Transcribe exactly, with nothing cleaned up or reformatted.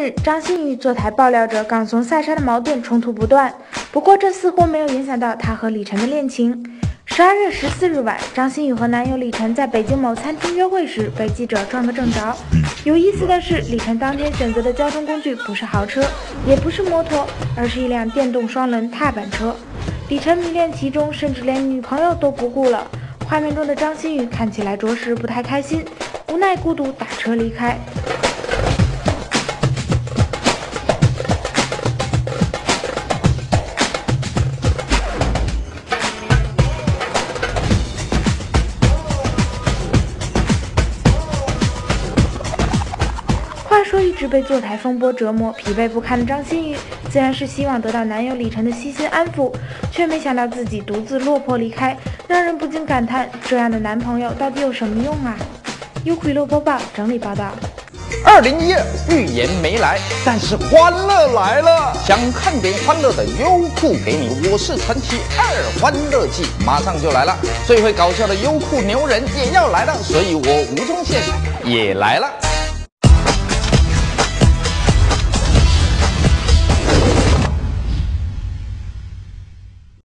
日，张馨予坐台爆料着港怂萨莎的矛盾冲突不断，不过这似乎没有影响到她和李晨的恋情。十二月十四日晚，张馨予和男友李晨在北京某餐厅约会时被记者撞个正着。有意思的是，李晨当天选择的交通工具不是豪车，也不是摩托，而是一辆电动双轮踏板车。李晨迷恋其中，甚至连女朋友都不顾了。画面中的张馨予看起来着实不太开心，无奈孤独打车离开。话说，一直被坐台风波折磨、疲惫不堪的张馨予，自然是希望得到男友李晨的悉心安抚，却没想到自己独自落魄离开，让人不禁感叹：这样的男朋友到底有什么用啊？优酷娱乐播报整理报道。 二零一二预言没来，但是欢乐来了。想看点欢乐的，优酷给你。我是传奇二欢乐季马上就来了，最会搞笑的优酷牛人也要来了，所以我吴宗宪也来了。